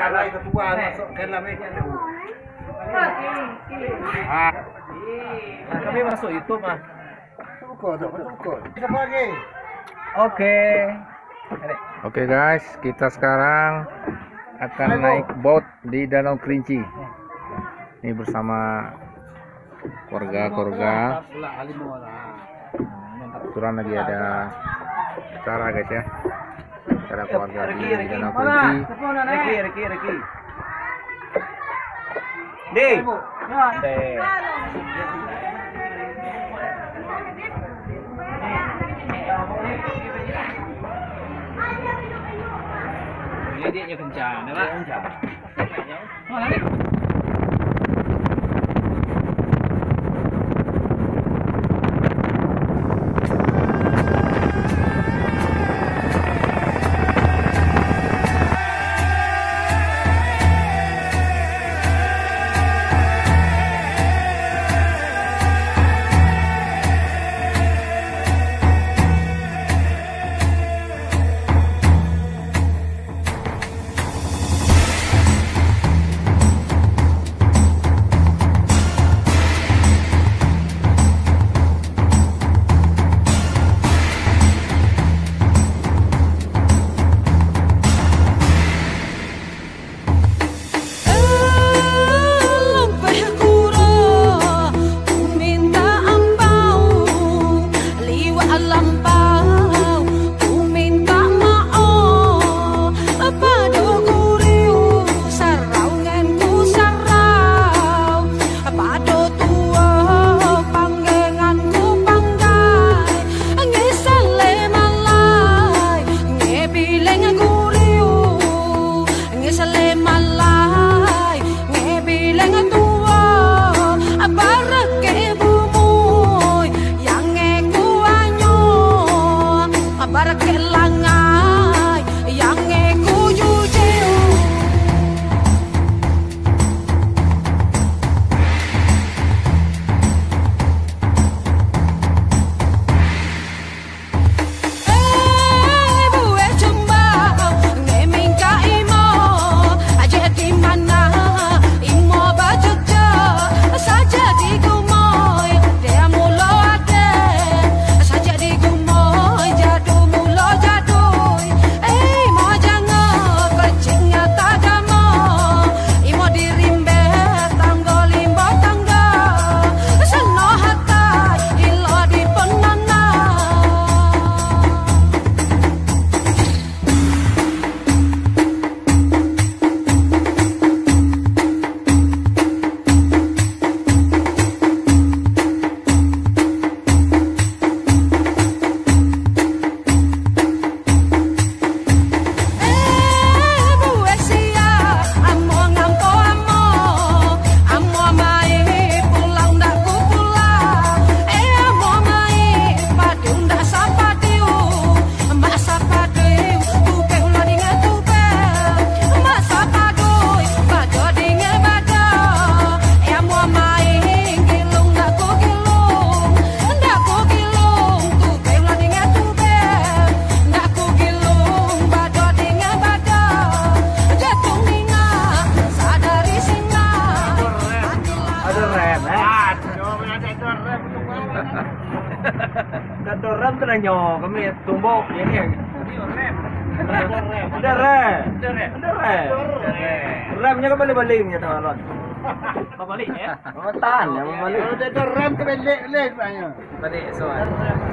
Alai ketua masukkan lah meja tu. Kami masuk YouTube ah. Tukar. Siapa lagi? Oke guys, kita sekarang akan naik boat di Danau Kerinci. Ini bersama keluarga. Kebetulan lagi ada acara guys ya. Acara keluarga di Danau Kerinci. Reki. Deh. Dia kencang, Pak. Kencang. Oh, lari. Ada rem tu nanya kami tumbuk yang ni. Ada rem. Remnya kan balik-baliknya tuan. Apa balik ya? Oh tahan ya balik. Ada rem ke balik sebenarnya. Balik soal.